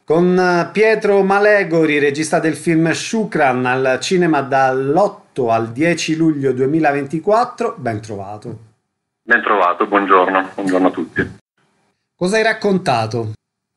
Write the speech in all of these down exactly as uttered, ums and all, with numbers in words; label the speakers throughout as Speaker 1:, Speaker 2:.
Speaker 1: Con Pietro Malegori, regista del film Shukran, al cinema dall'otto al dieci luglio duemilaventiquattro, ben trovato.
Speaker 2: Ben trovato, buongiorno, buongiorno a tutti.
Speaker 1: Cosa hai raccontato?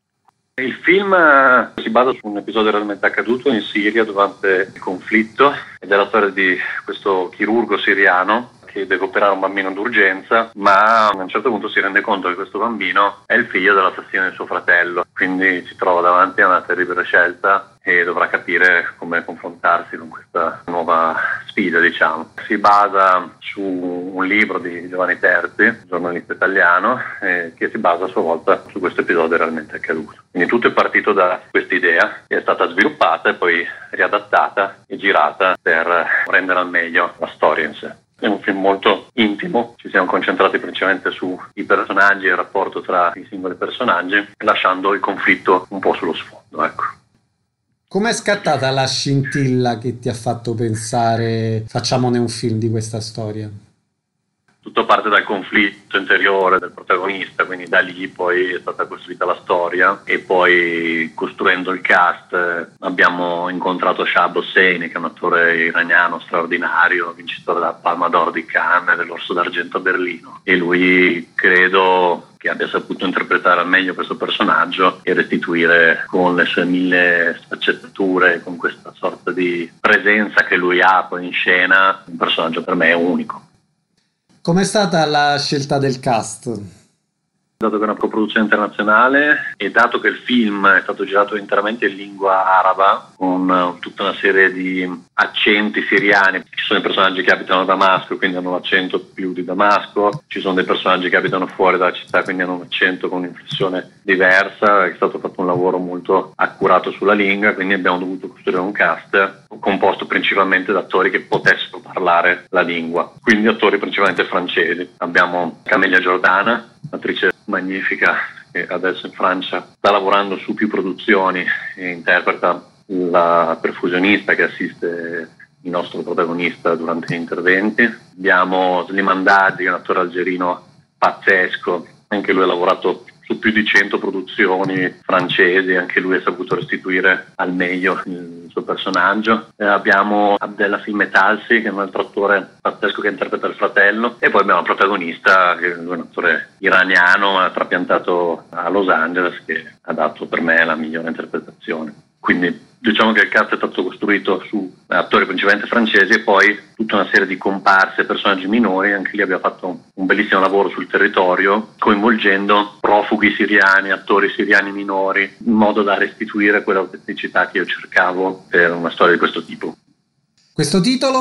Speaker 2: Il film si basa su un episodio realmente accaduto in Siria durante il conflitto ed è la storia di questo chirurgo siriano che deve operare un bambino d'urgenza, ma a un certo punto si rende conto che questo bambino è il figlio dell'assassino di suo fratello, quindi si trova davanti a una terribile scelta e dovrà capire come confrontarsi con questa nuova sfida, diciamo. Si basa su un libro di Giovanni Terzi, un giornalista italiano, eh, che si basa a sua volta su questo episodio realmente accaduto. Quindi tutto è partito da questa idea che è stata sviluppata e poi riadattata e girata per rendere al meglio la storia in sé. È un film molto intimo, ci siamo concentrati principalmente sui personaggi e il rapporto tra i singoli personaggi, lasciando il conflitto un po' sullo sfondo, ecco.
Speaker 1: Com'è scattata la scintilla che ti ha fatto pensare facciamone un film di questa storia?
Speaker 2: Tutto parte dal conflitto interiore del protagonista, quindi da lì poi è stata costruita la storia e poi costruendo il cast abbiamo incontrato Shahab Hosseini, che è un attore iraniano straordinario, vincitore della Palma d'Oro di Cannes e dell'Orso d'Argento a Berlino, e lui credo che abbia saputo interpretare al meglio questo personaggio e restituire con le sue mille sfaccettature, con questa sorta di presenza che lui ha poi in scena, un personaggio per me unico.
Speaker 1: Com'è stata la scelta del cast?
Speaker 2: Dato che è una coproduzione internazionale e dato che il film è stato girato interamente in lingua araba, con uh, tutta una serie di accenti siriani, ci sono i personaggi che abitano a Damasco, quindi hanno l'accento più di Damasco, ci sono dei personaggi che abitano fuori dalla città, quindi hanno un accento con un'inflessione diversa, è stato fatto un lavoro molto accurato sulla lingua, quindi abbiamo dovuto costruire un cast composto principalmente da attori che potessero parlare la lingua, quindi attori principalmente francesi. Abbiamo Camelia Giordana, attrice magnifica, che adesso in Francia sta lavorando su più produzioni e interpreta la perfusionista che assiste il nostro protagonista durante gli interventi. Abbiamo Slimane Hadji, che è un attore algerino pazzesco, anche lui ha lavorato su più di cento produzioni francesi, anche lui ha saputo restituire al meglio il suo personaggio. Eh, abbiamo Abdelaziz Metalsi, che è un altro attore pazzesco che interpreta il fratello, e poi abbiamo il protagonista, che è un attore iraniano, trapiantato a Los Angeles, che ha dato per me la migliore interpretazione. Quindi diciamo che il cast è stato costruito su attori principalmente francesi e poi tutta una serie di comparse e personaggi minori. Anche lì abbiamo fatto un bellissimo lavoro sul territorio, coinvolgendo profughi siriani, attori siriani minori, in modo da restituire quell'autenticità che io cercavo per una storia di questo tipo.
Speaker 1: Questo titolo?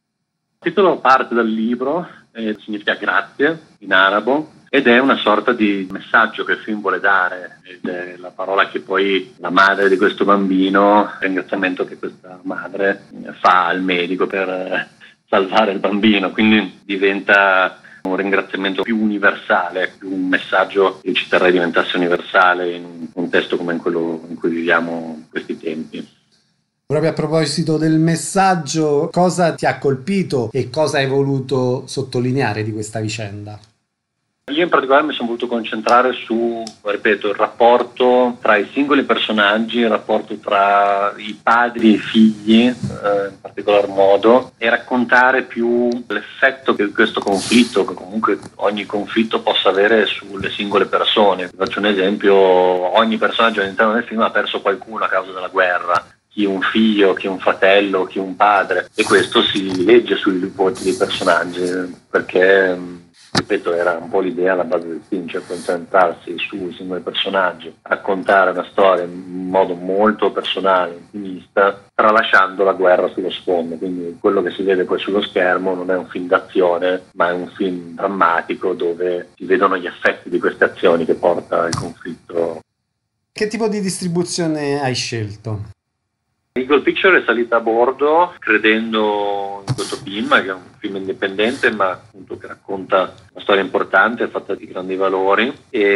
Speaker 2: Il titolo parte dal libro e significa grazie in arabo, ed è una sorta di messaggio che il film vuole dare, ed è la parola che poi la madre di questo bambino, il ringraziamento che questa madre fa al medico per salvare il bambino, quindi diventa un ringraziamento più universale, più un messaggio che ci terrei diventasse universale in un contesto come in quello in cui viviamo in questi tempi.
Speaker 1: Proprio a proposito del messaggio, cosa ti ha colpito e cosa hai voluto sottolineare di questa vicenda?
Speaker 2: Io in particolare mi sono voluto concentrare su, ripeto, il rapporto tra i singoli personaggi, il rapporto tra i padri e i figli, eh, in particolar modo, e raccontare più l'effetto che questo conflitto, che comunque ogni conflitto possa avere sulle singole persone. Faccio un esempio: ogni personaggio all'interno del film ha perso qualcuno a causa della guerra. Chi un figlio, chi un fratello, chi un padre, e questo si legge sui volti dei personaggi, perché, ripeto, era un po' l'idea alla base del film, cioè concentrarsi sui singoli personaggi, raccontare una storia in modo molto personale, intimista, tralasciando la guerra sullo sfondo. Quindi quello che si vede poi sullo schermo non è un film d'azione, ma è un film drammatico dove si vedono gli effetti di queste azioni che porta il conflitto.
Speaker 1: Che tipo di distribuzione hai scelto?
Speaker 2: Eagle Picture è salita a bordo credendo in questo film, che è un film indipendente ma appunto che racconta una storia importante, è fatta di grandi valori,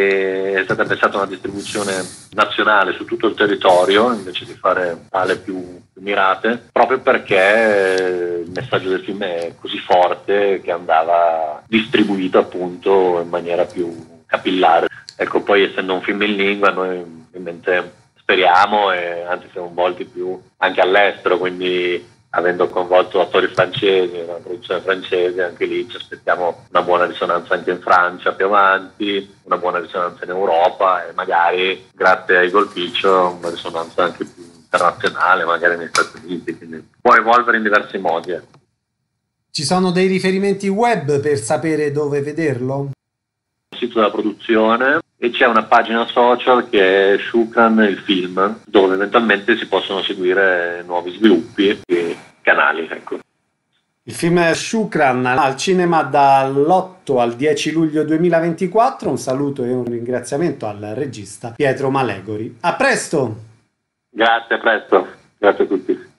Speaker 2: e è stata pensata una distribuzione nazionale su tutto il territorio invece di fare tale più, più mirate, proprio perché il messaggio del film è così forte che andava distribuito appunto in maniera più capillare. Ecco, poi essendo un film in lingua, noi ovviamente speriamo, e anzi siamo molti più anche all'estero, quindi avendo coinvolto attori francesi, una produzione francese, anche lì ci aspettiamo una buona risonanza anche in Francia più avanti, una buona risonanza in Europa e magari, grazie ai Golpiccio, una risonanza anche più internazionale, magari negli Stati Uniti, quindi può evolvere in diversi modi. Eh.
Speaker 1: Ci sono dei riferimenti web per sapere dove vederlo?
Speaker 2: Il sito della produzione, e c'è una pagina social che è Shukran il film, dove eventualmente si possono seguire nuovi sviluppi e canali. Ecco.
Speaker 1: Il film Shukran al cinema dall'otto al dieci luglio duemilaventiquattro. Un saluto e un ringraziamento al regista Pietro Malegori. A presto!
Speaker 2: Grazie, a presto. Grazie a tutti.